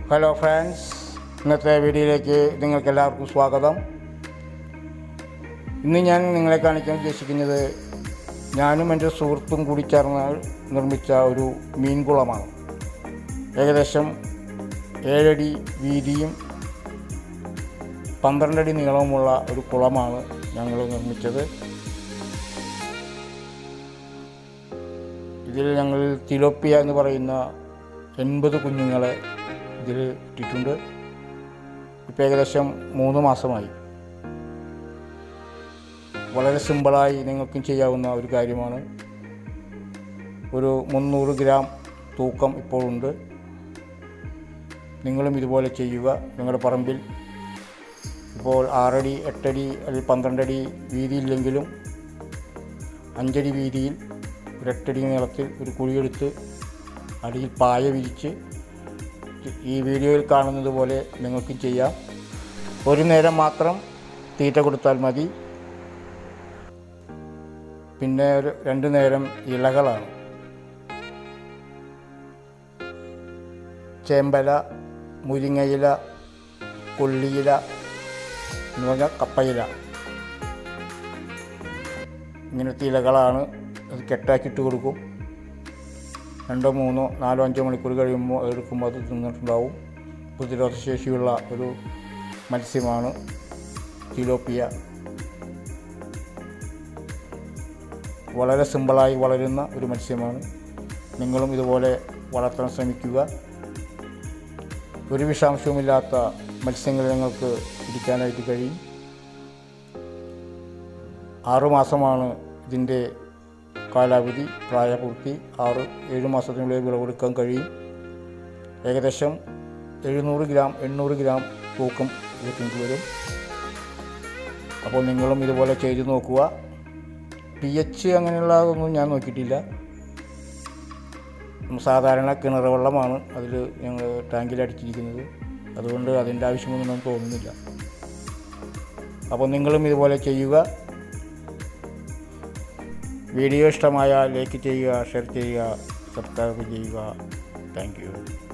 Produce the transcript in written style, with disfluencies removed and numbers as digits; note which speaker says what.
Speaker 1: Hello friends, ഇന്നത്തെ വീഡിയോയിലേക്ക് നിങ്ങൾക്കെല്ലാവർക്കും സ്വാഗതം. ഇന്ന് ഞാൻ നിങ്ങളെ കാണിക്കാൻ ഉദ്ദേശിക്കുന്നത് ഞാനും എൻ്റെ സുഹൃത്തും കൂടി ചേർന്ന് നിർമ്മിച്ച ഒരു മീൻകുളമാണ്. ഏകദേശം 7 അടി വീതിയും 12 അടി നീളവുമുള്ള ഒരു കുളമാണ് ഞങ്ങൾ നിർമ്മിച്ചത്. ഇതിൽ ഞങ്ങൾ തിലോപ്പിയ എന്ന് പറയുന്ന 80 കുഞ്ഞുങ്ങളെ ഇതിൽ ഇട്ടിട്ടുണ്ട്. ഇപ്പോൾ ഏകദേശം 3 മാസമായി. വളരെ സിമ്പിളായി നിങ്ങൾക്കും ചെയ്യാവുന്ന ഒരു കാര്യമാണ്. ഒരു 300 ഗ്രാം തൂക്കം ഇപ്പോഴുണ്ട്. നിങ്ങളും ഇതുപോലെ ചെയ്യുക. നിങ്ങളുടെ പറമ്പിൽ ഇപ്പോൾ 6 അടി 8 അടി അല്ലെങ്കിൽ 12 അടി വീതിയില്ലെങ്കിലും 5 അടി വീതിയിൽ ഒരു 8 അടി നീളത്തിൽ ഒരു കുഴിയെടുത്ത് അടിയിൽ പായ വിരിച്ച് ഈ വീഡിയോയിൽ കാണുന്നത് പോലെ നിങ്ങൾക്കും ചെയ്യാം. ഒരു നേരം മാത്രം തീറ്റ കൊടുത്താൽ മതി. പിന്നെ ഒരു 2 നേരം ഇലകളാണ്. ചേമ്പല, മുരിങ്ങയില, കൊള്ളിയില എന്ന് പറഞ്ഞാൽ കപ്പയില, ഇങ്ങനത്തെ ഇലകളാണ്. അത് കെട്ടാക്കിയിട്ട് കൊടുക്കും. 2, 3, 4, 5 മണിക്കൂർ കഴിയുമ്പോൾ എടുക്കുമ്പോൾ അത് തിന്നിട്ടുണ്ടാവും. പ്രതിരോധശേഷിയുള്ള ഒരു മത്സ്യമാണ് തിലോപ്പിയ. വളരെ സിമ്പിളായി വളരുന്ന ഒരു മത്സ്യമാണ്. നിങ്ങളും ഇതുപോലെ വളർത്താൻ ശ്രമിക്കുക. ഒരു വിഷാംശവുമില്ലാത്ത മത്സ്യങ്ങൾ നിങ്ങൾക്ക് പിടിക്കാനായിട്ട് കഴിയും. 6 മാസമാണ് ഇതിൻ്റെ കാലാവധി. പ്രായപൂർത്തി 6-7 മാസത്തിനുള്ളിൽ വിളവെടുക്കാൻ കഴിയും. ഏകദേശം 700 ഗ്രാം 800 ഗ്രാം തൂക്കം ഇതിലേക്ക് വരും. അപ്പോൾ നിങ്ങളും ഇതുപോലെ ചെയ്ത് നോക്കുക. pH അങ്ങനെയുള്ളതൊന്നും ഞാൻ നോക്കിയിട്ടില്ല. സാധാരണ കിണർ വെള്ളമാണ് അതിൽ ഞങ്ങൾ ടാങ്കിൽ അടിച്ചിരിക്കുന്നത്. അതുകൊണ്ട് അതിൻ്റെ ആവശ്യമൊന്നും നമുക്ക് തോന്നുന്നില്ല. അപ്പോൾ നിങ്ങളും ഇതുപോലെ ചെയ്യുക. വീഡിയോ ഇഷ്ടമായാൽ ലൈക്ക് ചെയ്യുക, ഷെയർ ചെയ്യുക, സബ്സ്ക്രൈബ് ചെയ്യുക. Thank U.